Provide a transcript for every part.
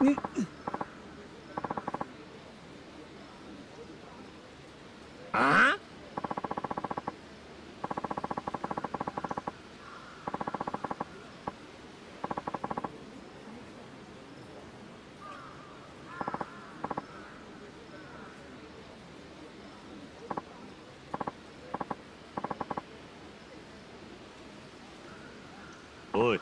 あおい。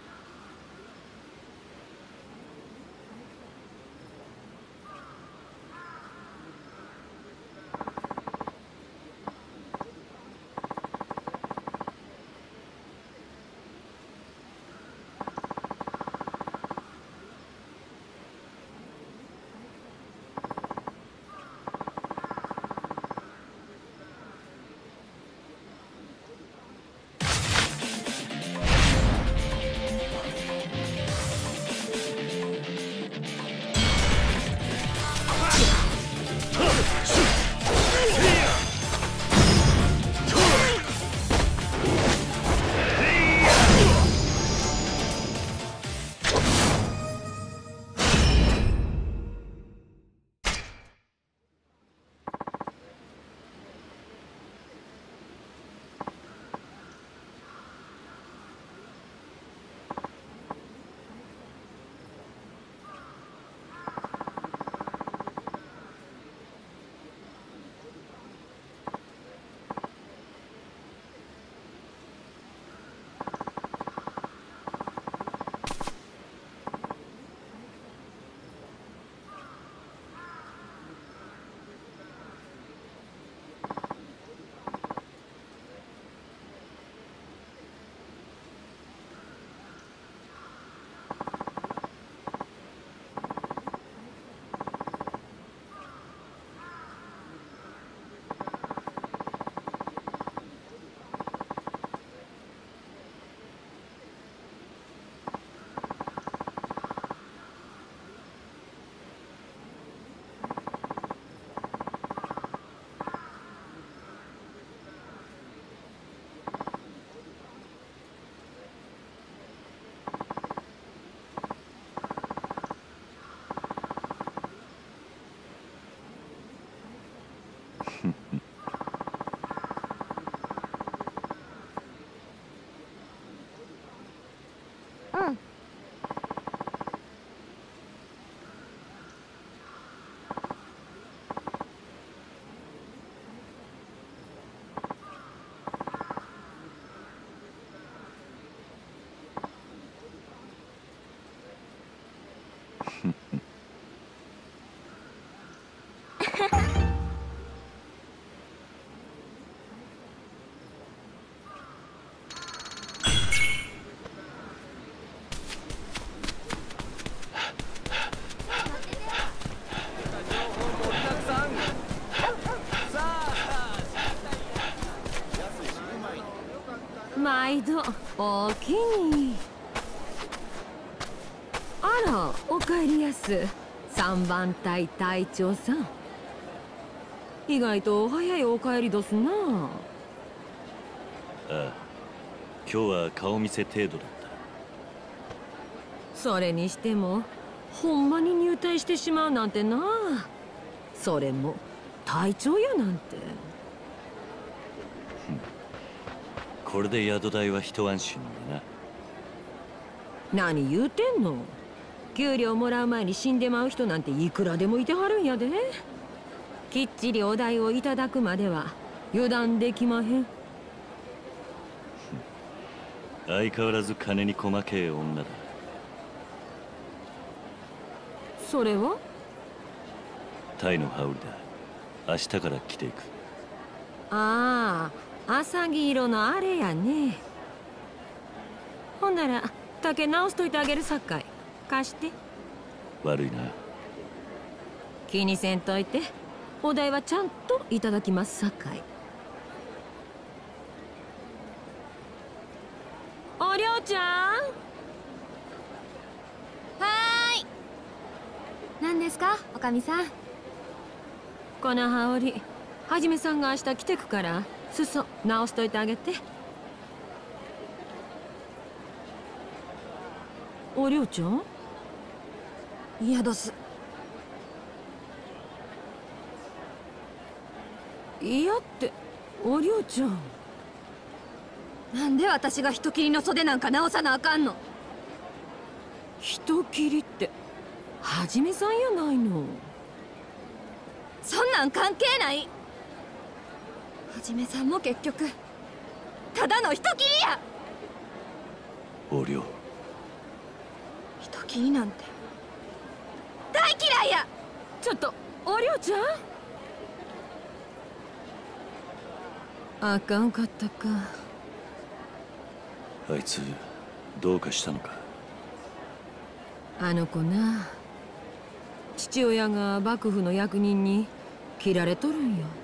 毎度おおきに。あら、おかえりやす。3番隊隊長さん。意外と早いお帰りどすな。ああ、今日は顔見せ程度だった。 それにしてもほんまに入隊してしまうなんてな。それも隊長やなんて。 これで宿代は一安心だな。何言うてんの。給料もらう前に死んでまう人なんていくらでもいてはるんやで。きっちりお代をいただくまでは油断できまへん。 相変わらず金に細けえ女だ。 それはタイの羽織だ。明日から着ていく。 ああ、浅黄色のあれやね。ほんなら竹直しといてあげるさかい。貸して。 悪いな。 気にせんといて。お代はちゃんといただきますさかい。おりょうちゃん。 はーい。何ですか、おかみさん。 この羽織、はじめさんが明日着てくから裾直しといてあげて。おりょうちゃん、 嫌どす。 嫌っておりょうちゃん。 なんで私が人斬りの袖なんか直さなあかんの。 人斬りってはじめさんやないの。 そんなん関係ない。はじめさんも結局ただの人斬りや。 おりょう、 人斬りなんて大嫌いや。 ちょっとおりょうちゃん、あかんかったか。 あいつどうかしたのか。 あの子な、父親が幕府の役人に切られとるんよ。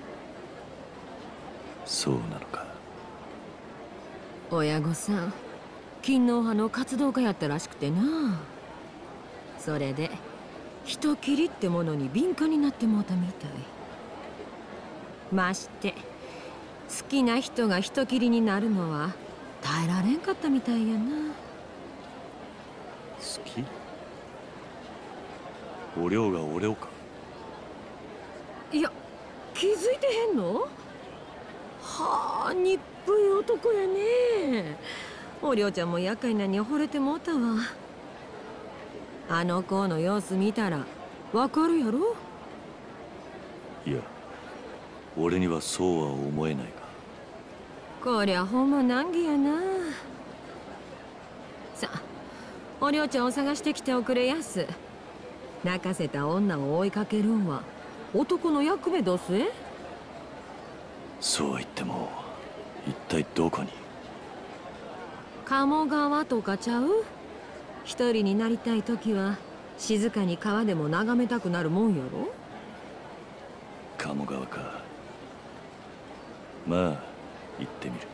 そうなのか。 親御さん勤皇派の活動家やったらしくてな。それで人斬りってものに敏感になってもうたみたい。まして好きな人が人斬りになるのは耐えられんかったみたいやな。 好き？おりょうが俺をか。 いや、気づいてへんの？はあ、日本い男やね。おりょうちゃんも厄介なに惚れてもうたわ。あの子の様子見たらわかるやろ。 いや、俺にはそうは思えないが。 こりゃほんま難儀やな。さあ、おりょうちゃんを探してきておくれやす。泣かせた女を追いかけるんは男の役目どすえ。 そうは言っても一体どこに。 鴨川とかちゃう？一人になりたい時は静かに川でも眺めたくなるもんやろ。 鴨川か。まあ行ってみる。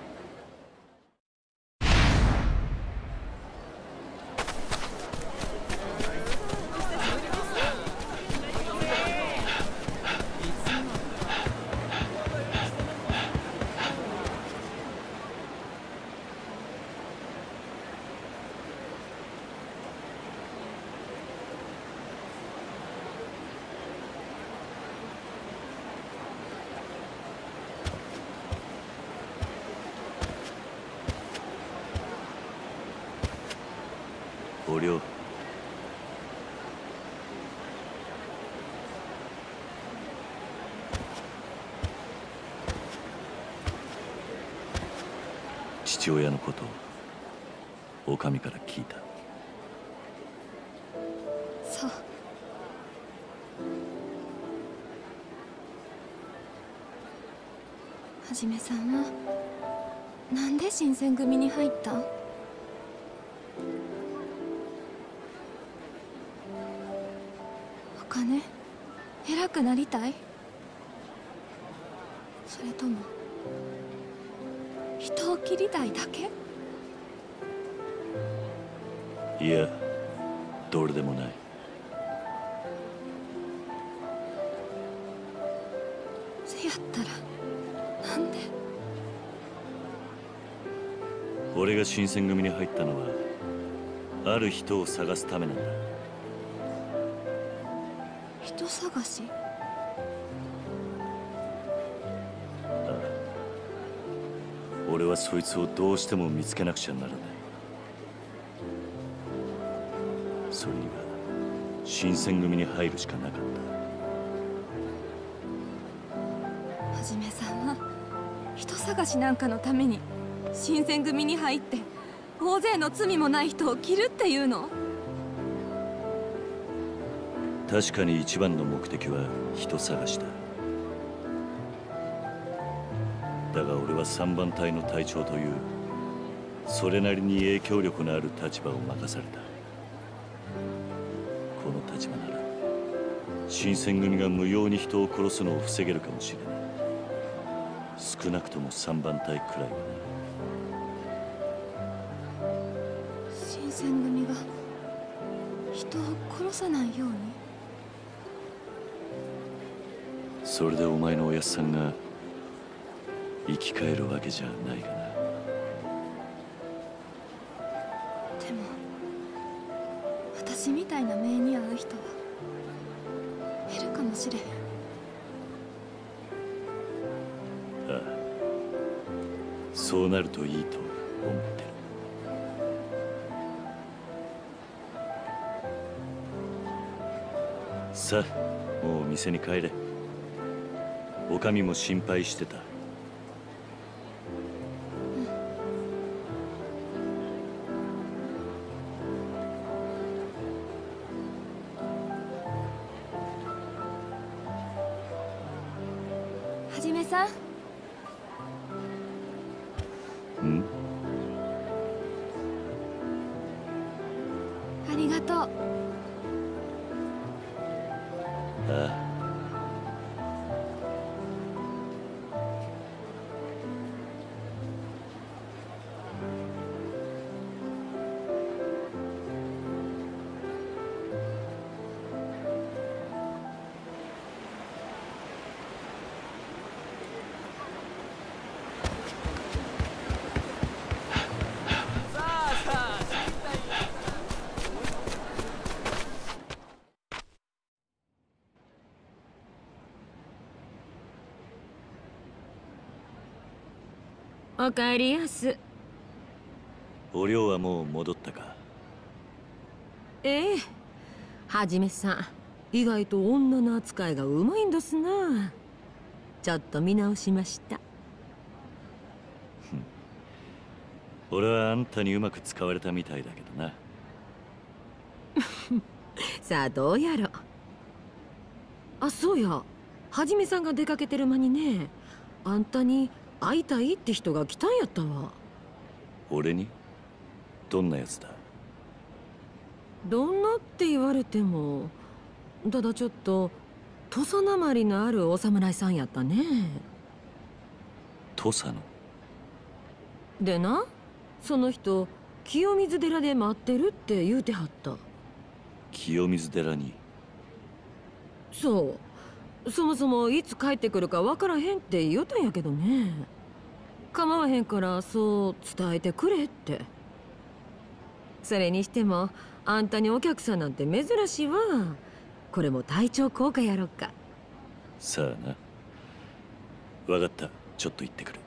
おりょう、父親のことをお上から聞いた。 そう。はじめさんはなんで新選組に入ったん？お金偉くなりたい？それとも人を切りたいだけ？ いや、どれでもない。 せやったらなんで？ 俺が新選組に入ったのはある人を探すためなんだ。 人探し？ 俺はそいつをどうしても見つけなくちゃならない。それには新選組に入るしかなかった。 はじめさんは人探しなんかのために新選組に入って大勢の罪もない人を切るっていうの？ 確かに一番の目的は人探しだ。だが俺は3番隊の隊長というそれなりに影響力のある立場を任された。この立場なら新選組が無用に人を殺すのを防げるかもしれない。少なくとも3番隊くらいはな。 新選組が人を殺さないように？ それでお前のおやっさんが生き返るわけじゃないがな。 でも私みたいな目に遭う人はいるかもしれへん。 ああ、そうなるといいと思ってる。さあ、もう店に帰れ。おかみも心配してた。 はじめさん。 ん？ ありがとう。 ああ。 おかえりやす。 お涼はもう戻ったか？ ええ、はじめさん意外と女の扱いがうまいんですな。ちょっと見直しました。 俺はあんたにうまく使われたみたいだけどな。 さあどうやろ。あ、そうや、はじめさんが出かけてる間にね、あんたに会いたいって人が来たんやったわ。 俺に？どんなやつだ？ どんなって言われても、ただちょっと土佐なまりのあるお侍さんやったね。 土佐の？ でな、その人清水寺で待ってるって言うてはった。 清水寺に？ そう、そもそもいつ帰ってくるかわからへんって言うたんやけどね。構わへんからそう伝えてくれって。それにしてもあんたにお客さんなんて珍しいわ。これも体調効果やろっか。 さあな。わかった、ちょっと行ってくる。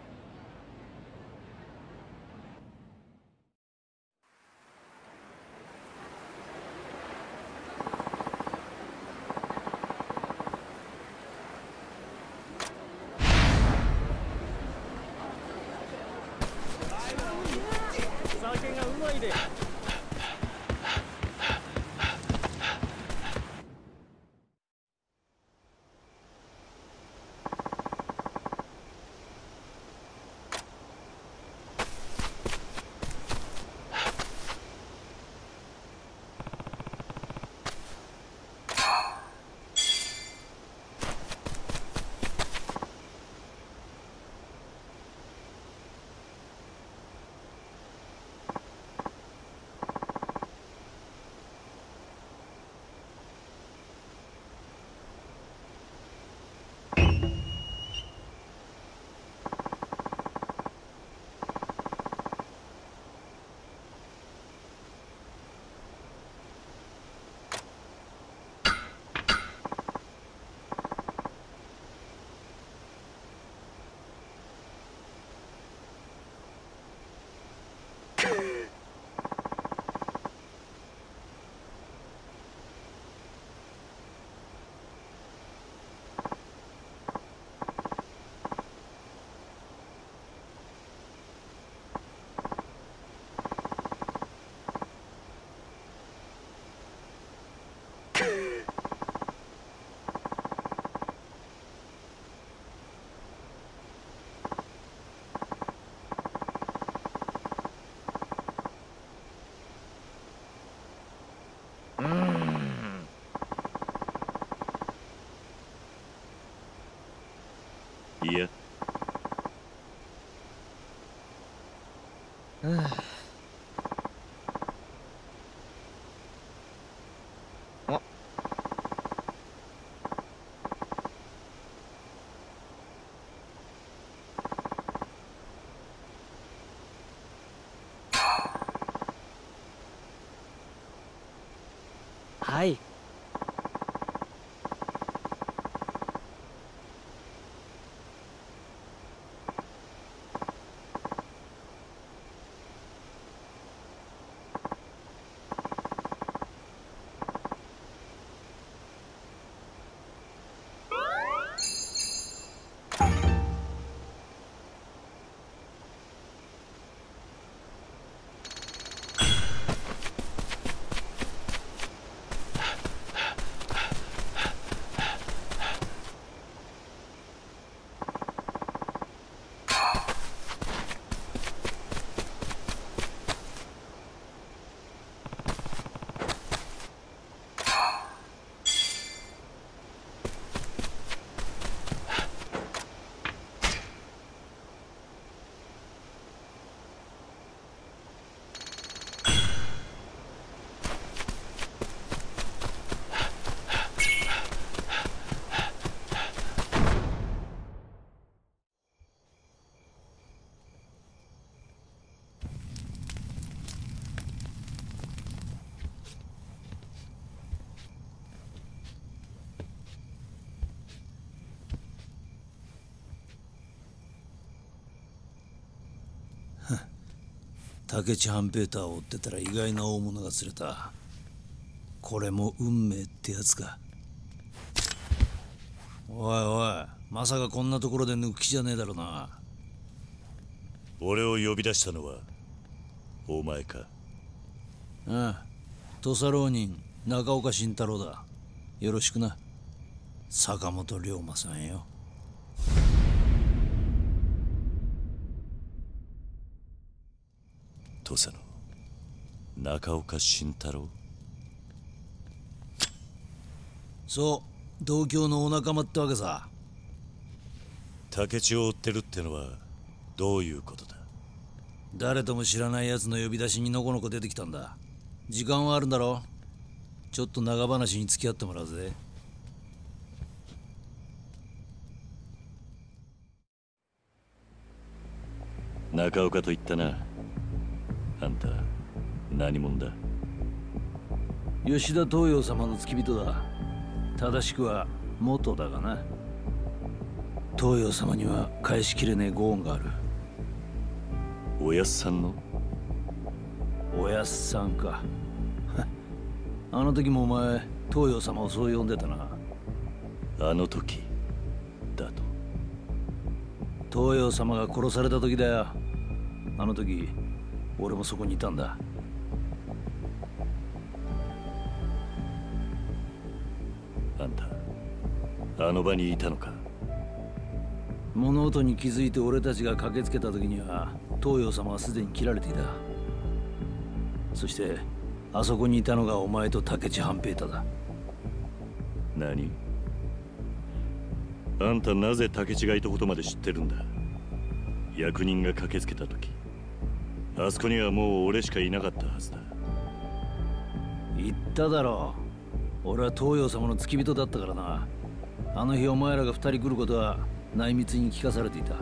酒がうまいで。 いや。 あ、はい。 竹地半平太を追ってたら意外な大物が釣れた。これも運命ってやつか。おいおい、まさかこんなところで抜く気じゃねえだろな。 俺を呼び出したのはお前か？ ああ、土佐浪人中岡慎太郎だ。よろしくな、坂本龍馬さんよ。 土佐の中岡慎太郎？ そう、同郷のお仲間ってわけさ。 竹地を追ってるってのはどういうことだ？ 誰とも知らない奴の呼び出しにのこのこ出てきたんだ。時間はあるんだろ？ちょっと長話に付き合ってもらうぜ。 中岡と言ったな。あんた何者だ？ 吉田東洋様の付き人だ。正しくは元だがな。東洋様には返しきれねえご恩がある。 おやっさんの？ おやっさんか。あの時もお前東洋様をそう呼んでたな。 あの時だと？東洋様が殺された時だよ。あの時俺もそこにいたんだ。 あんたあの場にいたのか？ 物音に気づいて俺たちが駆けつけた時には東洋様はすでに切られていた。そしてあそこにいたのがお前と竹地半平太だ。 何？あんたなぜ竹地がいたことまで知ってるんだ？役人が駆けつけた時あそこにはもう俺しかいなかったはずだ。 言っただろう、俺は東洋様の付き人だったからな。あの日お前らが二人来ることは内密に聞かされていた。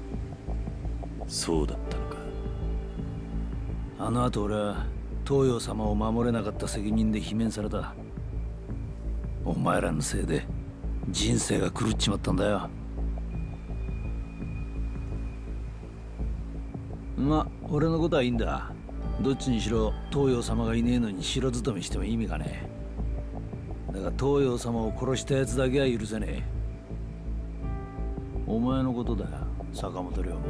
そうだったのか。 あの後俺は東洋様を守れなかった責任で罷免された。お前らのせいで人生が狂っちまったんだよ。ま、俺のことはいいんだ。どっちにしろ東洋様がいねえのに城勤めしても意味がねえ。だが東洋様を殺したやつだけは許せねえ。お前のことだよ、坂本龍馬。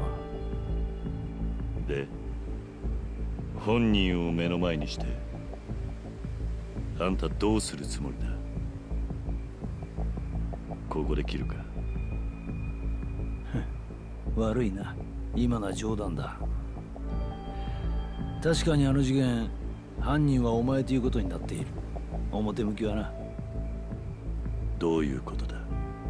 で、本人を目の前にしてあんたどうするつもりだ？ここで切るか？ 悪いな、今のは冗談だ。確かにあの事件、犯人はお前ということになっている。表向きはな。 どういうことだ？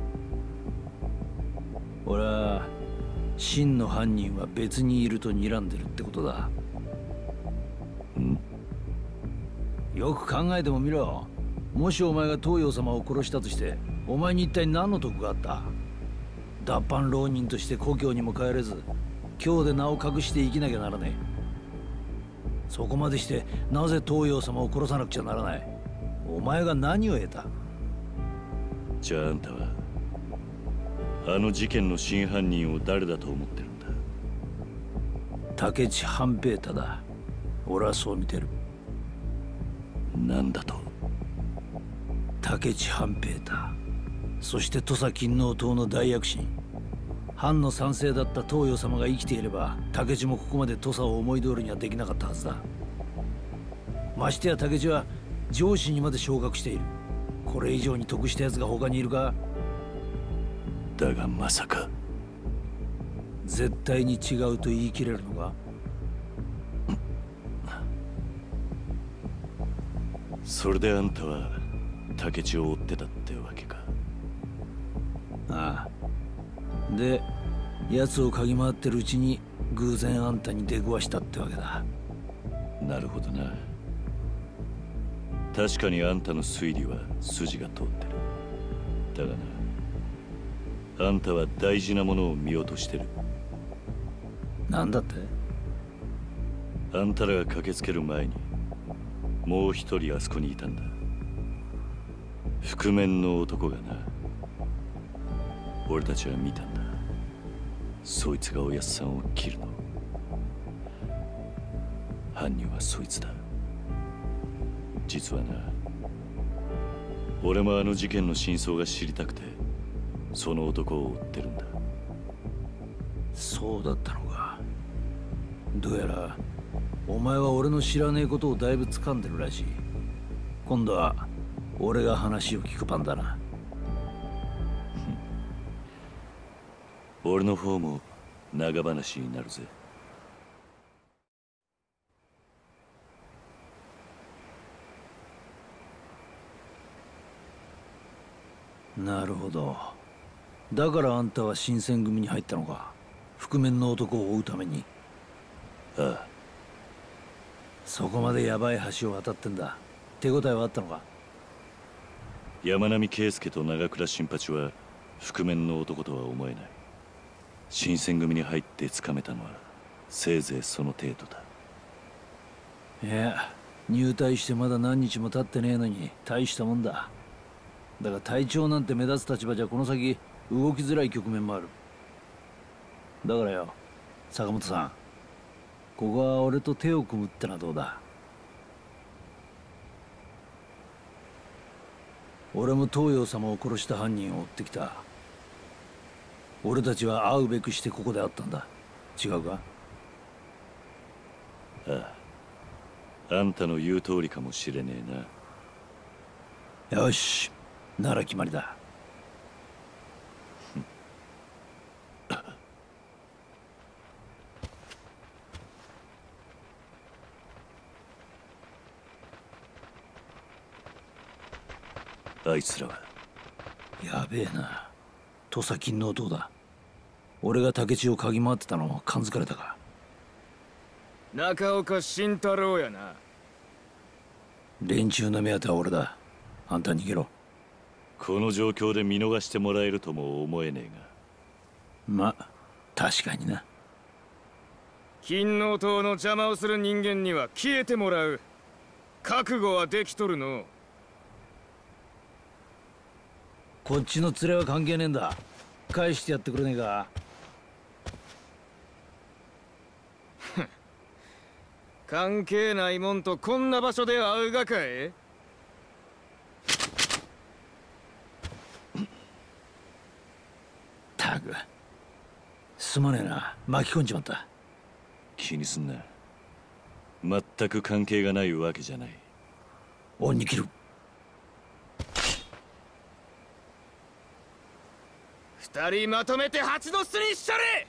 俺は真の犯人は別にいると睨んでるってことだ。 ん？ よく考えてもみろ。もしお前が東洋様を殺したとしてお前に一体何の得があった？脱藩浪人として故郷にも帰れず京で名を隠して生きなきゃならねえ。そこまでしてなぜ東洋様を殺さなくちゃならない？お前が何を得た？ じゃああんたはあの事件の真犯人を誰だと思ってるんだ？ 竹地半平太だ。俺はそう見てる。 なんだと？ 竹地半平太、そして土佐勤王党の大躍進。藩の賛成だった東洋様が生きていれば竹地もここまで土佐を思い通りにはできなかったはずだ。ましてや竹地は上司にまで昇格している。これ以上に得したやつが他にいるか？ だがまさか。 絶対に違うと言い切れるのか？ それであんたは竹地を追ってたってわけか？ ああ。で、奴を嗅ぎ回ってるうちに偶然あんたに出くわしたってわけだ。 なるほどな。確かにあんたの推理は筋が通ってる。だがな、あんたは大事なものを見落としてる。 なんだって？ あんたらが駆けつける前にもう一人あそこにいたんだ。覆面の男がな。俺たちは見たんだ。そいつがおやっさんを切るの。 犯人はそいつだ。実はな、俺もあの事件の真相が知りたくてその男を追ってるんだ。 そうだったのか。どうやらお前は俺の知らねえことをだいぶ掴んでるらしい。今度は俺が話を聞く番だな。 俺の方も長話になるぜ。 なるほど。だからあんたは新選組に入ったのか。覆面の男を追うために。 ああ。 そこまでヤバい橋を渡ってんだ。手応えはあったのか。 山並圭介と長倉新八は覆面の男とは思えない。新選組に入ってつかめたのはせいぜいその程度だ。 いや、入隊してまだ何日も経ってねえのに大したもんだ。だが隊長なんて目立つ立場じゃこの先動きづらい局面もある。だからよ、坂本さん、ここは俺と手を組むってのはどうだ。俺も東洋様を殺した犯人を追ってきた。俺たちは会うべくしてここで会ったんだ。違うか。 ああ、あんたの言う通りかもしれねえな。 よし、なら決まりだ。 あいつらはやべえな。土佐金の男だ。俺が竹地を嗅ぎ回ってたのを感づかれたか。 中岡慎太郎やな。 連中の目当ては俺だ。あんた逃げろ。 この状況で見逃してもらえるとも思えねえが。 ま、確かにな。 金の塔の邪魔をする人間には消えてもらう。覚悟はできとるの。 こっちの連れは関係ねえんだ。返してやってくれねえか。 関係ないもんとこんな場所で会うがかい。 たく、すまねえな。巻き込んじまった。 気にすんな。全く関係がないわけじゃない。 恩に切る。 二人まとめて蜂の巣にしちゃれ。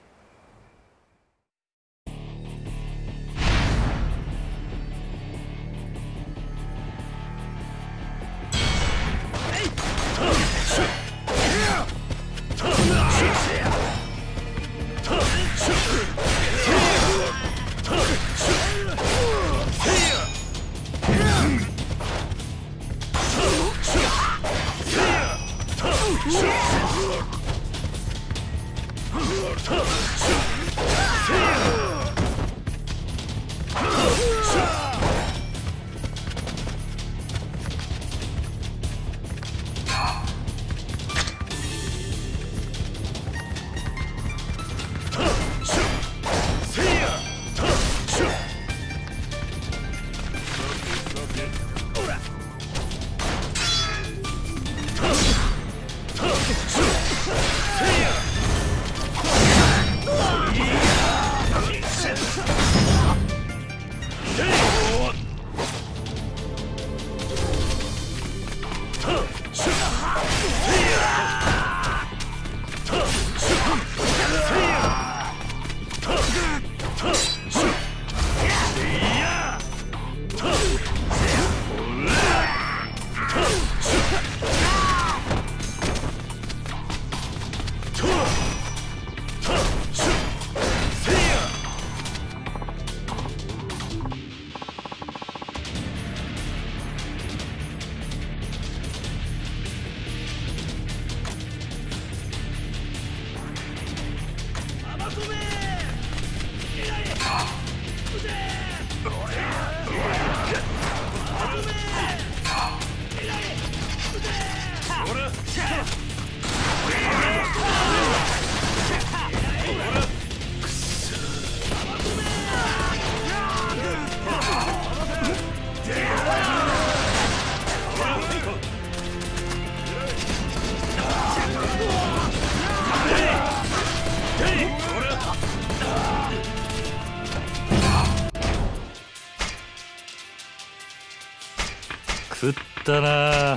食ったな。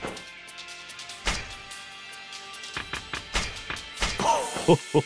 ほほ。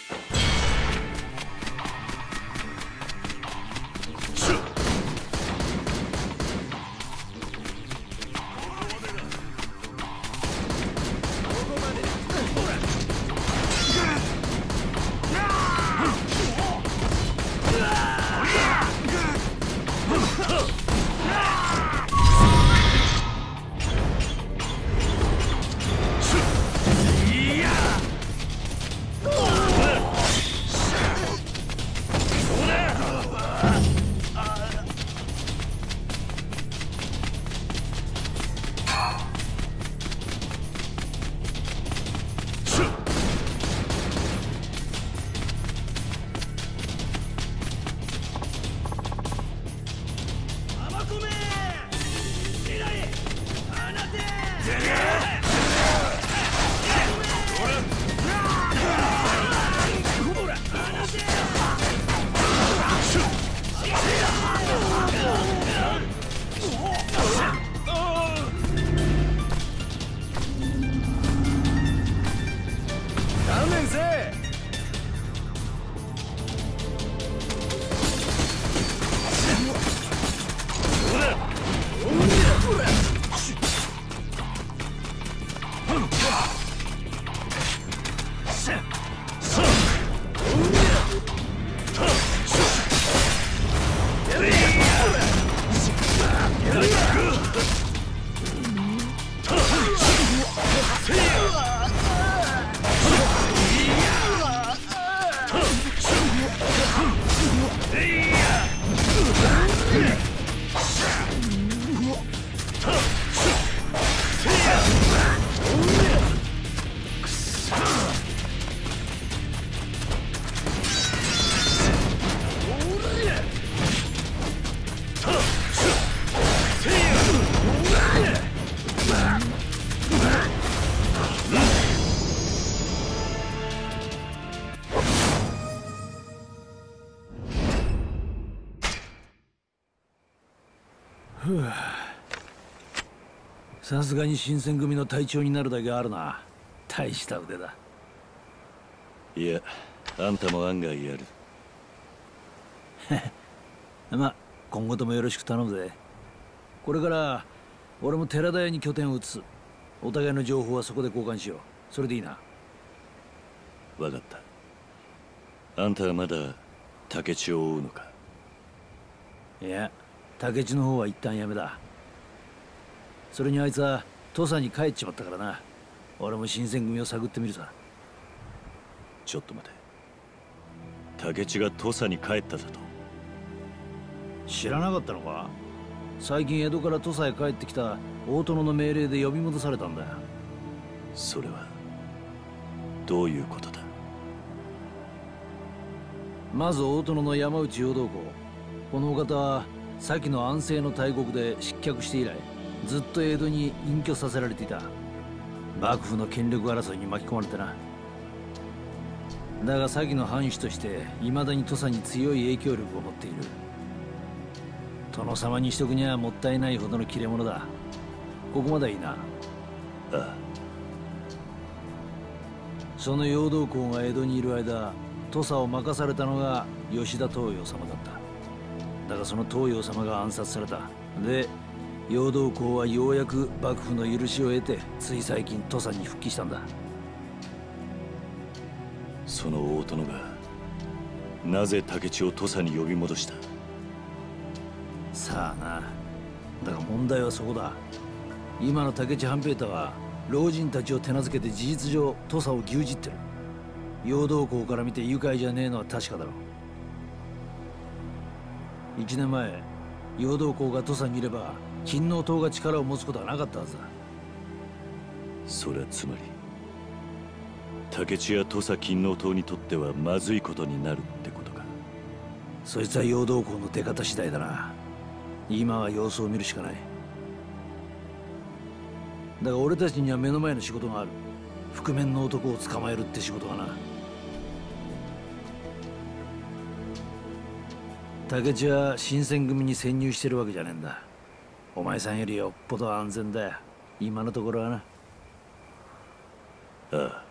さすがに新選組の隊長になるだけあるな。大した腕だ。 いや、あんたも案外やる。 まあ今後ともよろしく頼むぜ。これから俺も寺田屋に拠点を移す。お互いの情報はそこで交換しよう。それでいいな。 分かった。あんたはまだ竹地を追うのか？ いや、竹地の方は一旦やめだ。それにあいつは土佐に帰っちまったからな。俺も新選組を探ってみるさ。 ちょっと待て。竹地が土佐に帰っただと？ 知らなかったのか？最近江戸から土佐へ帰ってきた大殿の命令で呼び戻されたんだよ。 それはどういうことだ？ まず大殿の山内陽道公。このお方は先の安政の大国で失脚して以来ずっと江戸に隠居させられていた。幕府の権力争いに巻き込まれてな。だが先の藩主として未だに土佐に強い影響力を持っている。殿様にしとくにはもったいないほどの切れ者だ。ここまではいいな。 ああ。 その陽道公が江戸にいる間、土佐を任されたのが吉田東洋様だった。だがその東洋様が暗殺された。で陽道公はようやく幕府の許しを得てつい最近土佐に復帰したんだ。 その大殿がなぜ竹地を土佐に呼び戻した？ さあな。だが問題はそこだ。今の竹地半平太は老人たちを手なずけて事実上土佐を牛耳ってる。陽道公から見て愉快じゃねえのは確かだろう。1年前陽道公が土佐にいれば勤王党が力を持つことはなかったはずだ。 それはつまり竹地や土佐勤王党にとってはまずいことになるってことか。 そいつは陽道公の出方次第だな。今は様子を見るしかない。だが俺たちには目の前の仕事がある。覆面の男を捕まえるって仕事がな。竹地は新選組に潜入してるわけじゃねえんだ。 お前さんよりよっぽど安全だよ、今のところはな。 ああ、